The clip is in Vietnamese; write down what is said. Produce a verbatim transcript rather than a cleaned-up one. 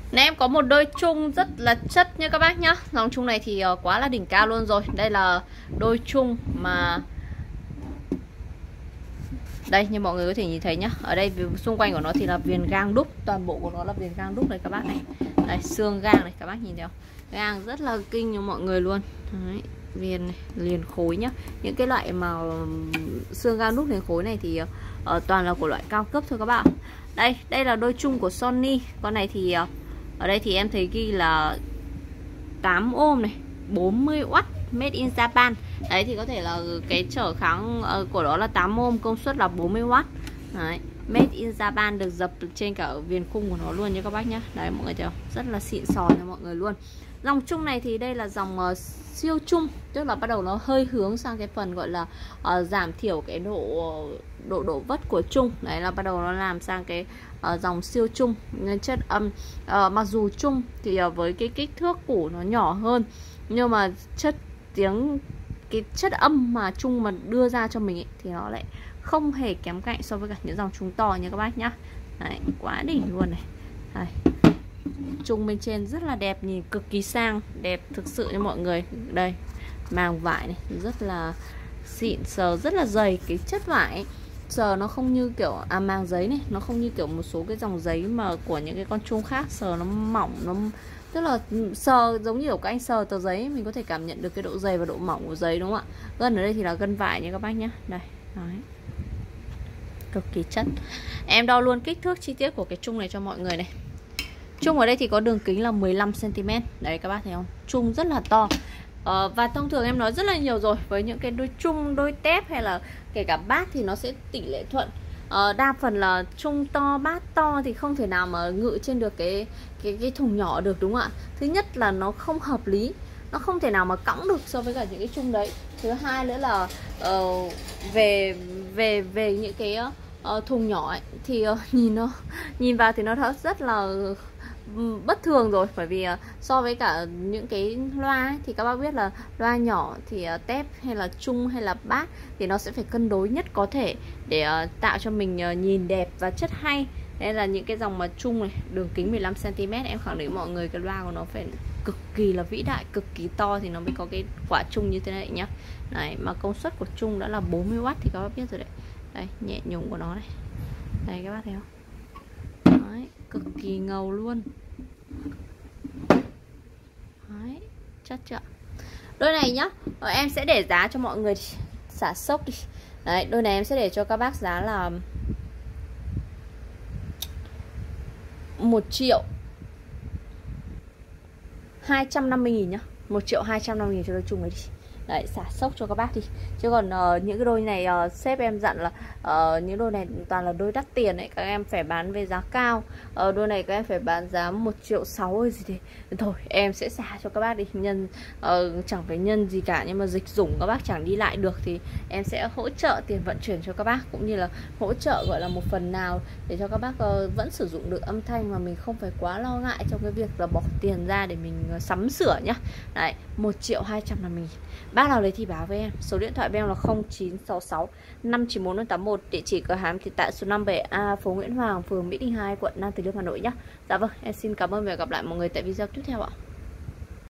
Nên em có một đôi chung rất là chất nha các bác nhá. Dòng chung này thì quá là đỉnh cao luôn rồi. Đây là đôi chung mà đây, như mọi người có thể nhìn thấy nhá. Ở đây xung quanh của nó thì là viền gang đúc. Toàn bộ của nó là viền gang đúc này các bác này. Đây, xương gang này các bác nhìn thấy không? Gang rất là kinh cho mọi người luôn. Đấy, viền này, liền khối nhá. Những cái loại mà xương gang đúc liền khối này thì uh, toàn là của loại cao cấp thôi các bạn. Đây, đây là đôi chung của Sony. Con này thì uh, ở đây thì em thấy ghi là tám ôm này, bốn mươi oát, made in Japan. Đấy thì có thể là cái trở kháng uh, của nó là tám ôm, công suất là bốn mươi oát. Đấy, made in Japan, được dập trên cả viền khung của nó luôn nha các bác nhá. Đấy mọi người thấy không? Rất là xịn sò cho mọi người luôn. Dòng chung này thì đây là dòng uh, siêu chung, tức là bắt đầu nó hơi hướng sang cái phần gọi là uh, giảm thiểu cái độ độ đổ vất của chung. Đấy là bắt đầu nó làm sang cái uh, dòng siêu chung. Chất âm uh, mặc dù chung thì uh, với cái kích thước củ nó nhỏ hơn, nhưng mà chất tiếng cái chất âm mà chung mà đưa ra cho mình ấy, thì nó lại không hề kém cạnh so với cả những dòng chung to nha các bác nhá. Đấy, quá đỉnh luôn này. Đây, chung bên trên rất là đẹp, nhìn cực kỳ sang, đẹp thực sự cho mọi người. Đây, màng vải này rất là xịn, sờ rất là dày. Cái chất vải ấy, sờ nó không như kiểu à màng giấy này, nó không như kiểu một số cái dòng giấy mà của những cái con chung khác, sờ nó mỏng, nó tức là sờ giống như kiểu các anh sờ tờ giấy, mình có thể cảm nhận được cái độ dày và độ mỏng của giấy, đúng không ạ? Gân ở đây thì là gân vải nha các bác nhé. Đây, đấy, cực kỳ chất. Em đo luôn kích thước chi tiết của cái chung này cho mọi người này. Chung ở đây thì có đường kính là mười lăm xăng ti mét. Đấy các bác thấy không? Chung rất là to. Ờ, và thông thường em nói rất là nhiều rồi, với những cái đôi chung, đôi tép hay là kể cả bát thì nó sẽ tỷ lệ thuận. Ờ, đa phần là chung to, bát to thì không thể nào mà ngự trên được cái cái cái thùng nhỏ được, đúng không ạ? Thứ nhất là nó không hợp lý, nó không thể nào mà cõng được so với cả những cái chung đấy. Thứ hai nữa là uh, về về về những cái uh, thùng nhỏ ấy, thì uh, nhìn nó nhìn vào thì nó rất là bất thường rồi, bởi vì uh, so với cả những cái loa ấy, thì các bác biết là loa nhỏ thì uh, tép hay là chung hay là bát thì nó sẽ phải cân đối nhất có thể để uh, tạo cho mình uh, nhìn đẹp và chất hay. Đây là những cái dòng mà chung này, đường kính mười lăm xăng ti mét, em khẳng định mọi người cái loa của nó phải cực kỳ là vĩ đại, cực kỳ to thì nó mới có cái quả chung như thế này nhá. Đấy, mà công suất của chung đã là bốn mươi oát thì các bác biết rồi đấy. Đây, nhẹ nhùng của nó này. Đây các bác thấy không? Đấy, cực kỳ ngầu luôn. Đấy, chất chưa? Đôi này nhá, em sẽ để giá cho mọi người xả sốc đi. Đấy, đôi này em sẽ để cho các bác giá là một triệu hai trăm năm mươi nghìn nhá. Một triệu hai trăm năm mươi nghìn cho đôi chung này đi. Đấy, xả sốc cho các bác đi. Chứ còn uh, những cái đôi này uh, sếp em dặn là uh, những đôi này toàn là đôi đắt tiền ấy, các em phải bán về giá cao. uh, Đôi này các em phải bán giá một triệu sáu hay gì thế. Thôi em sẽ xả cho các bác đi. Nhân uh, chẳng phải nhân gì cả, nhưng mà dịch dùng các bác chẳng đi lại được thì em sẽ hỗ trợ tiền vận chuyển cho các bác, cũng như là hỗ trợ gọi là một phần nào để cho các bác uh, vẫn sử dụng được âm thanh mà mình không phải quá lo ngại trong cái việc là bỏ tiền ra để mình uh, sắm sửa nhá. Đấy, một triệu hai trăm năm mươi nghìn. Bác nào lấy thì báo với em. Số điện thoại của em là không chín sáu sáu năm chín bốn năm tám một. Địa chỉ cửa hàng thì tại số năm bảy A, phố Nguyễn Hoàng, phường Mỹ Đình hai, quận Nam Từ Liêm, Hà Nội nhé. Dạ vâng, em xin cảm ơn và gặp lại mọi người tại video tiếp theo ạ.